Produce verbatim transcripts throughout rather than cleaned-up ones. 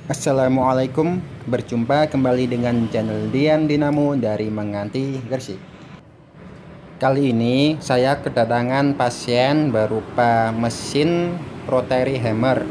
Assalamualaikum, berjumpa kembali dengan channel Dian Dinamo dari Menganti, Gresik. Kali ini saya kedatangan pasien berupa mesin rotary hammer.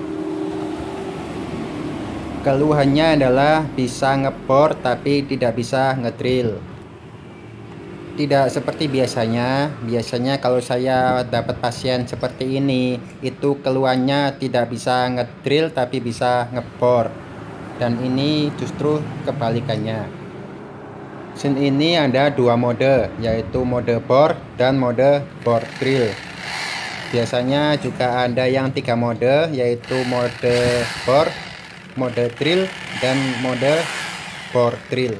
Keluhannya adalah bisa ngebor tapi tidak bisa ngedrill. Tidak seperti biasanya. Biasanya kalau saya dapat pasien seperti ini, itu keluhannya tidak bisa ngedrill tapi bisa ngebor. Dan ini justru kebalikannya. Mesin ini ada dua mode, yaitu mode bor dan mode bor drill. Biasanya juga ada yang tiga mode, yaitu mode bor, mode drill, dan mode bor drill.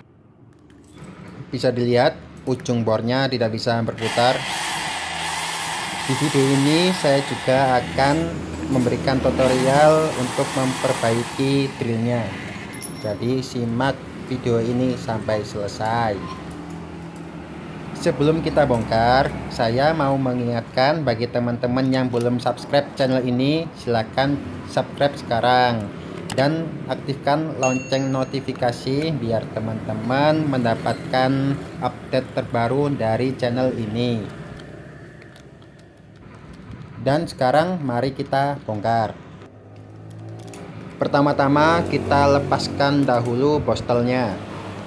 Bisa dilihat ujung bornya tidak bisa berputar. Di video ini saya juga akan memberikan tutorial untuk memperbaiki drillnya. Jadi simak video ini sampai selesai. Sebelum kita bongkar, saya mau mengingatkan bagi teman-teman yang belum subscribe channel ini, silahkan subscribe sekarang dan aktifkan lonceng notifikasi biar teman-teman mendapatkan update terbaru dari channel ini. Dan sekarang mari kita bongkar. Pertama-tama kita lepaskan dahulu bostelnya.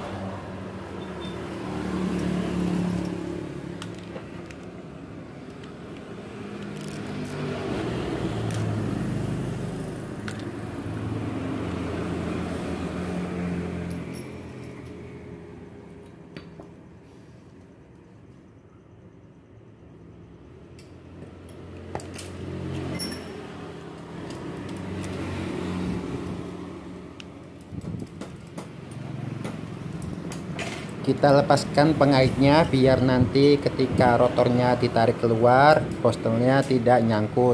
Kita lepaskan pengaitnya biar nanti ketika rotornya ditarik keluar, bostelnya tidak nyangkut.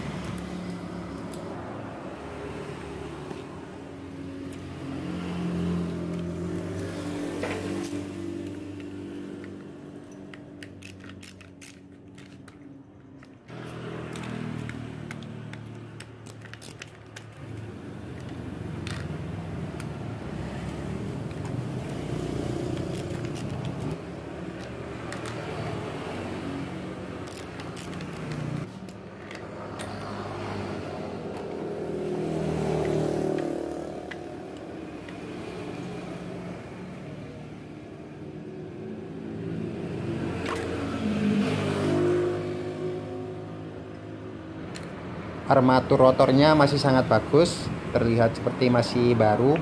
Armatur rotornya masih sangat bagus, terlihat seperti masih baru.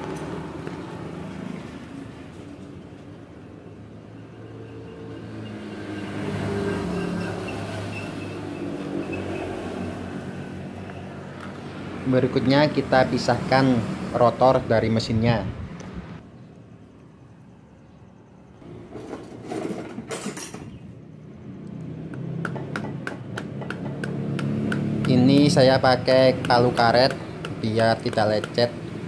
Berikutnya kita pisahkan rotor dari mesinnya. Ini saya pakai palu karet biar tidak lecet.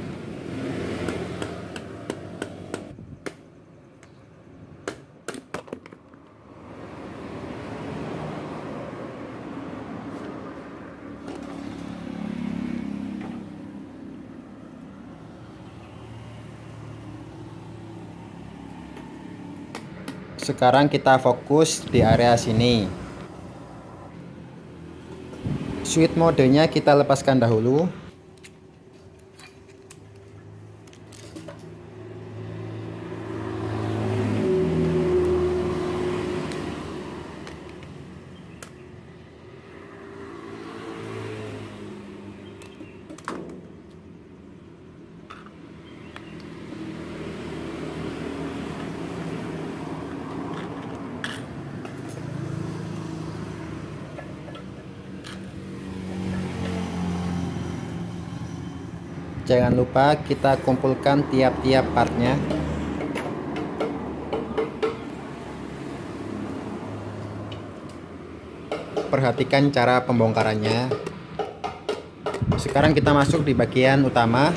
Sekarang kita fokus di area sini. Switch modenya kita lepaskan dahulu. Jangan lupa kita kumpulkan tiap-tiap partnya. Perhatikan cara pembongkarannya. Sekarang kita masuk di bagian utama.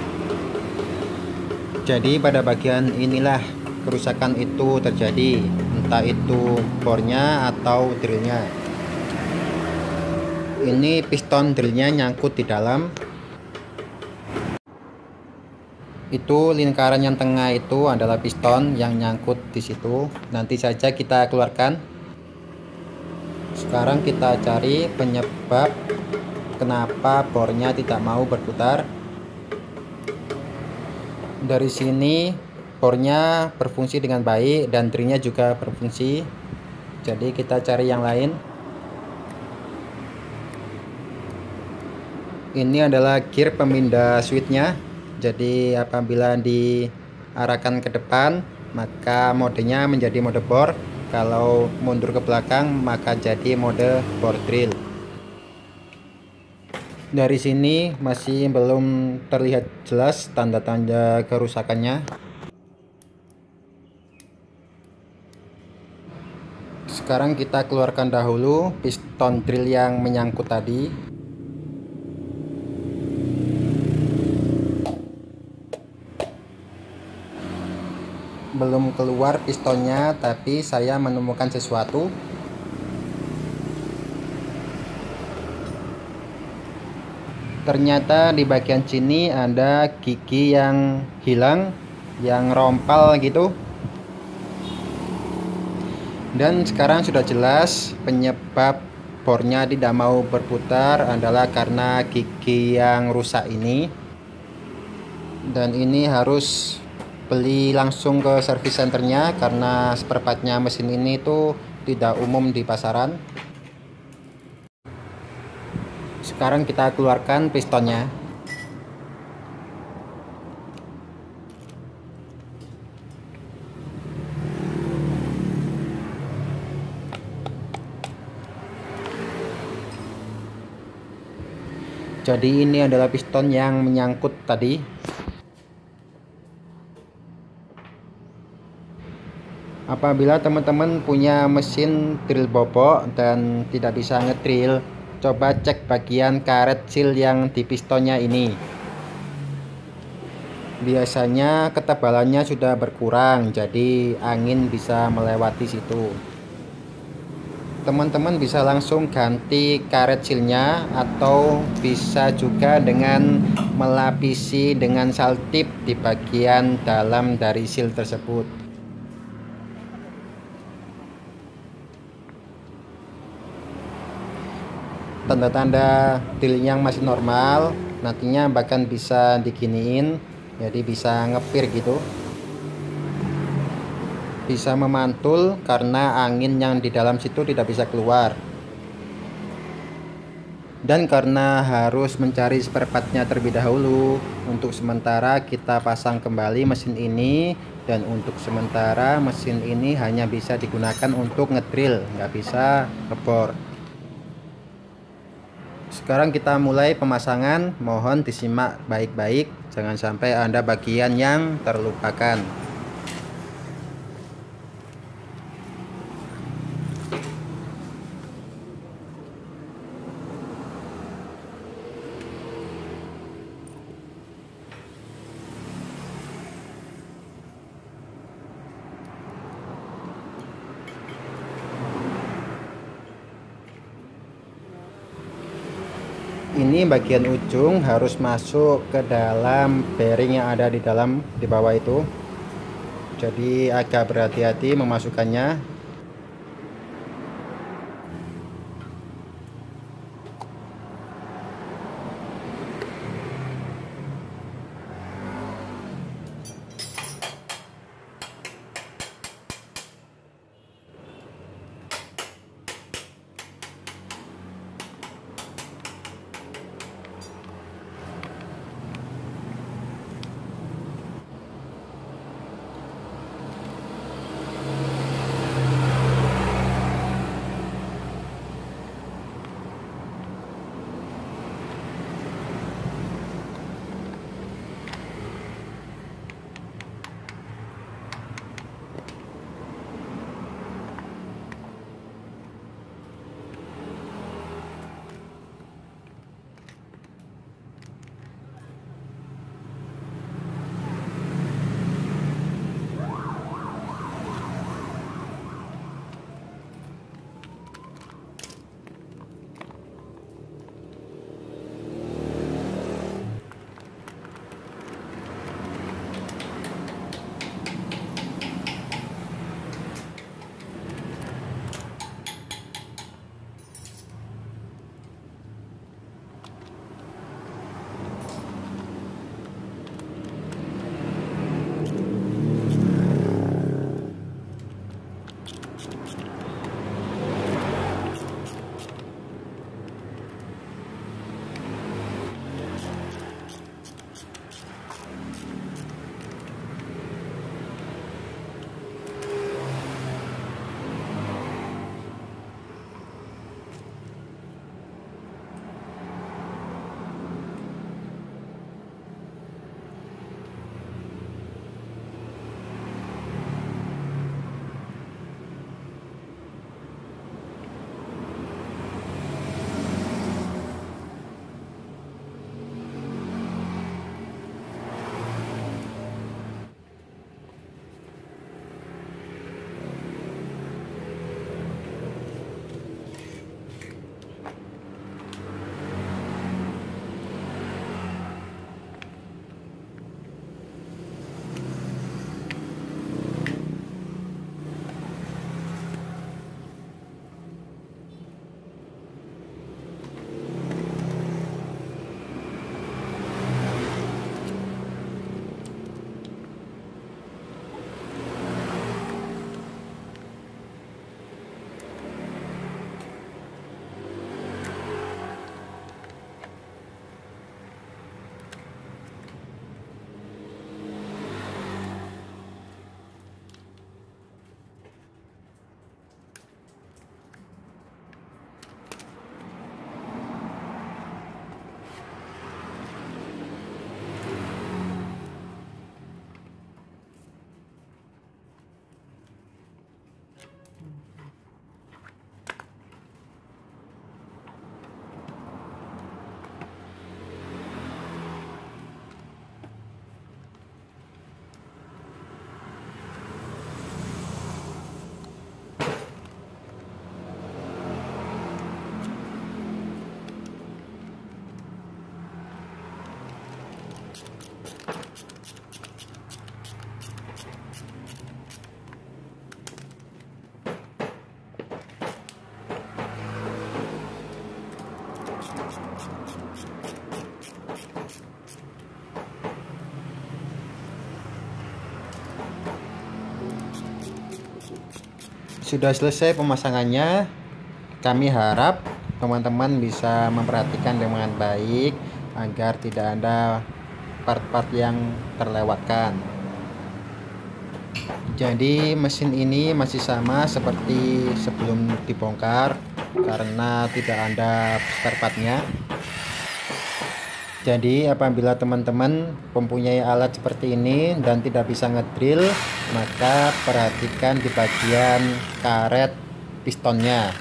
Jadi pada bagian inilah kerusakan itu terjadi, entah itu bornya atau drillnya. Ini piston drillnya nyangkut di dalam. Itu lingkaran yang tengah itu adalah piston yang nyangkut di situ. Nanti saja kita keluarkan. Sekarang kita cari penyebab kenapa bornya tidak mau berputar. Dari sini bornya berfungsi dengan baik dan drillnya juga berfungsi. Jadi kita cari yang lain. Ini adalah gear pemindah switchnya. Jadi apabila diarahkan ke depan maka modenya menjadi mode bor, kalau mundur ke belakang maka jadi mode bor drill. Dari sini masih belum terlihat jelas tanda-tanda kerusakannya. Sekarang kita keluarkan dahulu piston drill yang menyangkut tadi. Belum keluar pistonnya, tapi saya menemukan sesuatu. Ternyata di bagian sini ada gigi yang hilang, yang rompal gitu. Dan sekarang sudah jelas penyebab bornya tidak mau berputar adalah karena gigi yang rusak ini. Dan ini harus beli langsung ke service centernya karena spare partnya mesin ini tuh tidak umum di pasaran. Sekarang kita keluarkan pistonnya. Jadi ini adalah piston yang menyangkut tadi. Apabila teman-teman punya mesin drill bobok dan tidak bisa ngedrill, coba cek bagian karet seal yang di pistonnya ini. Biasanya ketebalannya sudah berkurang, jadi angin bisa melewati situ. Teman-teman bisa langsung ganti karet sealnya atau bisa juga dengan melapisi dengan saltip di bagian dalam dari seal tersebut. Tanda-tanda drill yang masih normal, nantinya bahkan bisa diginiin, jadi bisa ngepir gitu, bisa memantul karena angin yang di dalam situ tidak bisa keluar. Dan karena harus mencari spare partnya terlebih dahulu, untuk sementara kita pasang kembali mesin ini. Dan untuk sementara mesin ini hanya bisa digunakan untuk ngedrill, nggak bisa ngebor. Sekarang kita mulai pemasangan, mohon disimak baik-baik, jangan sampai ada bagian yang terlupakan. Ini bagian ujung harus masuk ke dalam bearing yang ada di dalam di bawah itu, jadi agak berhati-hati memasukkannya. Sudah selesai pemasangannya. Kami harap teman-teman bisa memperhatikan dengan baik agar tidak ada part-part yang terlewatkan. Jadi mesin ini masih sama seperti sebelum dibongkar karena tidak ada spare partnya. Jadi apabila teman-teman mempunyai alat seperti ini dan tidak bisa ngedrill, maka perhatikan di bagian karet pistonnya.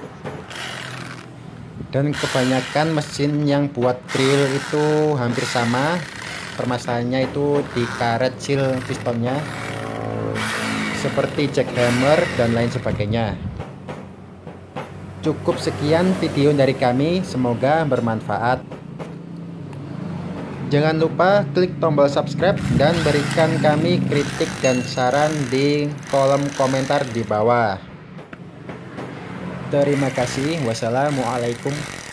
Dan kebanyakan mesin yang buat drill itu hampir sama, permasalahannya itu di karet seal pistonnya, seperti jackhammer dan lain sebagainya. Cukup sekian video dari kami, semoga bermanfaat. Jangan lupa klik tombol subscribe dan berikan kami kritik dan saran di kolom komentar di bawah. Terima kasih. Wassalamualaikum.